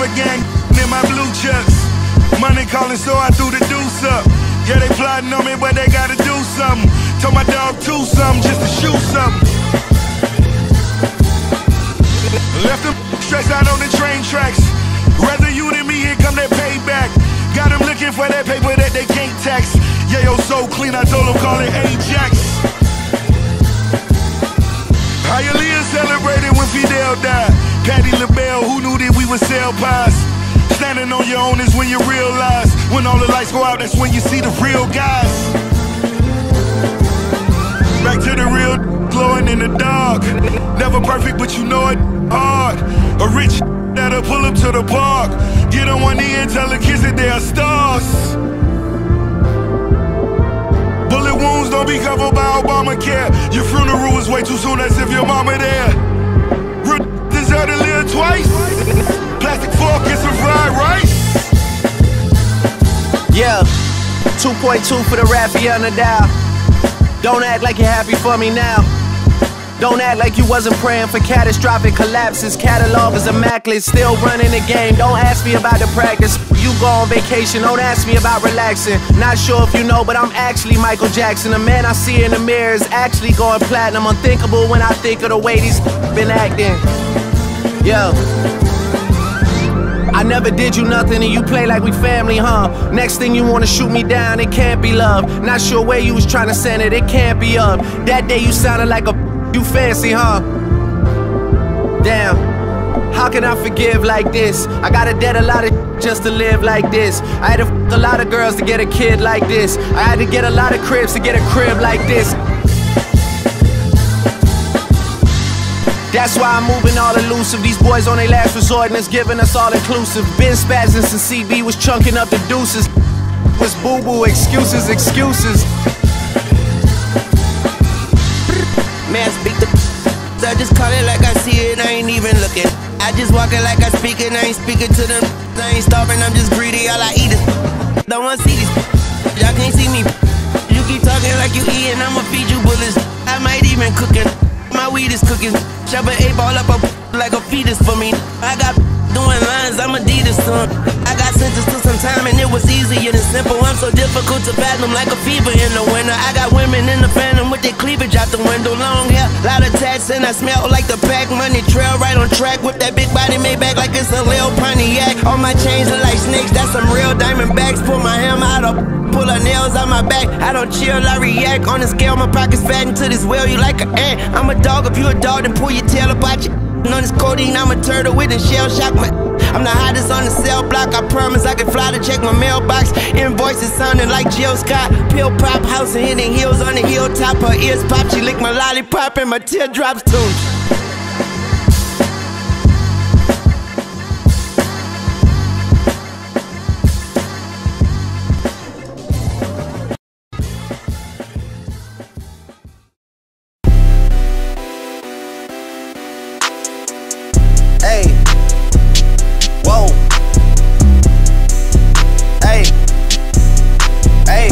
a gang in my blue chucks. Money calling, so I threw the deuce up. Yeah, they plotting on me, but they gotta do something. Told my dog to something just to shoot something. Left them stressed out on the train tracks. Rather you than me, here come that payback. Got them looking for that paper that they can't tax. Yeah, yo, so clean, I told them call it Ajax. Hialeah celebrated when Fidel died. Patti LaBelle, who knew that we would sell pies? Standing on your own is when you realize. When all the lights go out, that's when you see the real guys. Back to the real, glowing in the dark. Never perfect, but you know it hard. A rich that'll pull up to the park. Get on one knee and tell the kids that they are stars. Bullet wounds don't be covered by Obamacare. Your funeral was way too soon, as if your mama there. Real deserve to live twice. Plastic fork and some fried rice. Yeah, 2.2 for the Rafael Nadal. Don't act like you're happy for me now. Don't act like you wasn't praying for catastrophic collapses. Catalog is immaculate, still running the game. Don't ask me about the practice. You go on vacation, don't ask me about relaxing. Not sure if you know, but I'm actually Michael Jackson. The man I see in the mirror is actually going platinum. Unthinkable when I think of the way these been acting. Yo, I never did you nothing and you play like we family, huh? Next thing you wanna shoot me down, it can't be love. Not sure where you was trying to send it, it can't be up. That day you sounded like a you fancy, huh? Damn, how can I forgive like this? I gotta debt a lot of just to live like this. I had to f a lot of girls to get a kid like this. I had to get a lot of cribs to get a crib like this. That's why I'm moving all elusive. These boys on their last resort and it's giving us all inclusive. Been spazzing since CB was chunking up the deuces. Was boo-boo, excuses, excuses. Man, speak the I just call it like I see it, I ain't even looking. I just walk it like I speak it, I ain't speaking to them. I ain't starving, I'm just greedy, all I eat is don't wanna see these y'all can't see me. You keep talking like you eating, I'ma feed you bullets. I might even cooking. My weed is cooking. Shove an 8-ball up a like a fetus for me. I got doing lines, I'm Adidas son. I got sentenced to some time and it was easier than simple. I'm so difficult to fathom like a fever in the winter. I got women in the phantom with their cleavage out the window. Long hair, lot of tats and I smell like the pack. Money trail right on track with that big body made back like it's a Lil Pontiac. All my chains are like snakes, that's some real diamond backs. Pull my hammer out of pull her nails out my back. I don't chill, I react. On the scale, my pockets fat into this well, you like an ant. I'm a dog, if you a dog, then pull your tail about you. On this codeine, I'm a turtle with a shell shock. I'm the hottest on the cell block. I promise I can fly to check my mailbox. Invoices sounding like Jill Scott. Pill pop, house and hitting heels on the hilltop. Her ears pop, she lick my lollipop and my teardrops too. Hey, whoa, hey, hey,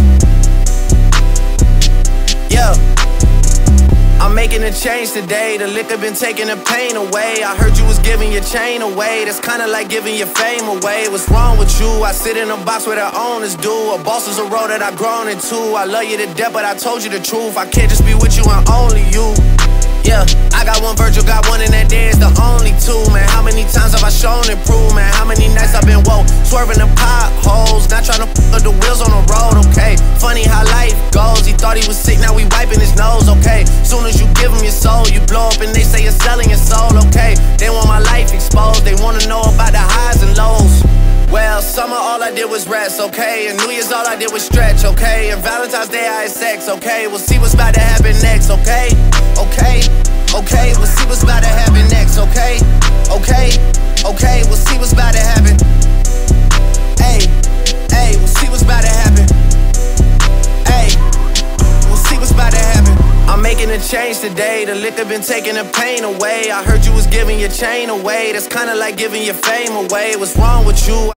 yeah. I'm making a change today. The liquor been taking the pain away. I heard you was giving your chain away. That's kinda like giving your fame away. What's wrong with you? I sit in a box where the owners do. A boss is a role that I've grown into. I love you to death, but I told you the truth. I can't just be with you and only you. Yeah, I got one Virgil, got one, and that there is the only two, man. How many times have I shown and proved, man? How many nights I've been woke, swerving the potholes, not trying to f*** the wheels on the road, okay? Funny how life goes, he thought he was sick, now we wiping his nose, okay? Soon as you give him your soul, you blow up and they say you're selling your soul, okay? They want my life exposed, they wanna know about the highs and lows. Well, summer all I did was rest, okay? And New Year's all I did was stretch, okay? And Valentine's Day I had sex, okay? We'll see what's about to happen next, okay? Okay, okay, we'll see what's about to happen next, okay? Okay, okay, we'll see what's about to happen. Hey, hey, we'll see what's about to happen. Hey, we'll see what's about to happen. I'm making a change today. The liquor been taking the pain away. I heard you was giving your chain away. That's kinda like giving your fame away. What's wrong with you?